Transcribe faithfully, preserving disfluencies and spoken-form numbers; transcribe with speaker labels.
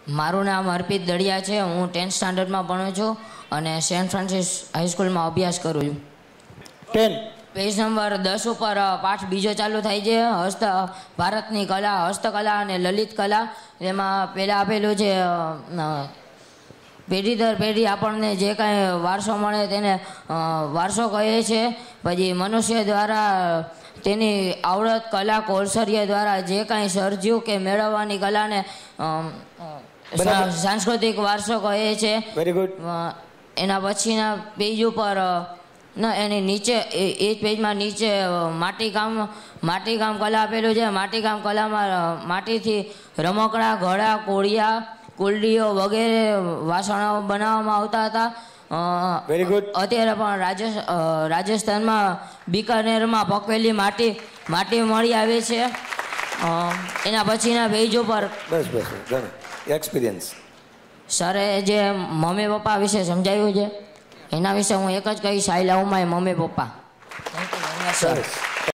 Speaker 1: મારું નામ અર્પિત દડિયા છે. હું ટેન્થ સ્ટાન્ડર્ડમાં ભણું છું અને સેન્ટ ફ્રાન્સિસ હાઈસ્કૂલમાં અભ્યાસ કરું છું.
Speaker 2: ટેન
Speaker 1: પેજ નંબર દસ ઉપર પાઠ બીજો ચાલુ થાય છે. હસ્ત ભારતની કલા, હસ્તકલા અને લલિત કલા. એમાં પહેલાં આપેલું છે પેઢી દર પેઢી આપણને જે કાંઈ વારસો મળે તેને વારસો કહે છે. પછી મનુષ્ય દ્વારા તેની આવડત, કલા, કૌશલ્ય દ્વારા જે કાંઈ સર્જ્યું કે મેળવવાની કલાને સાંસ્કૃતિક વારસો કહે છે.
Speaker 2: Very good.
Speaker 1: એના પછીના પેજ ઉપર ના એની નીચે એ જ પેજમાં નીચે માટીકામ માટીકામ કલા આપેલું છે. માટીકામ કલામાં માટીથી રમકડા, ઘડા, કોળિયા, કુલડીઓ વગેરે વાસણો બનાવવામાં આવતા હતા.
Speaker 2: Very good.
Speaker 1: અત્યારે પણ રાજેશ રાજસ્થાનમાં બિકાનેરમાં પકવેલી માટી માટી મળી આવે છે. એના પછીના પેજ ઉપર
Speaker 2: બસ બસ એક્સપિરિયન્સ
Speaker 1: સરે જે મમ્મી પપ્પા વિશે સમજાવ્યું છે એના વિશે હું એક જ કહીશ, I love my mummy papa. Thank you.
Speaker 2: સરસ.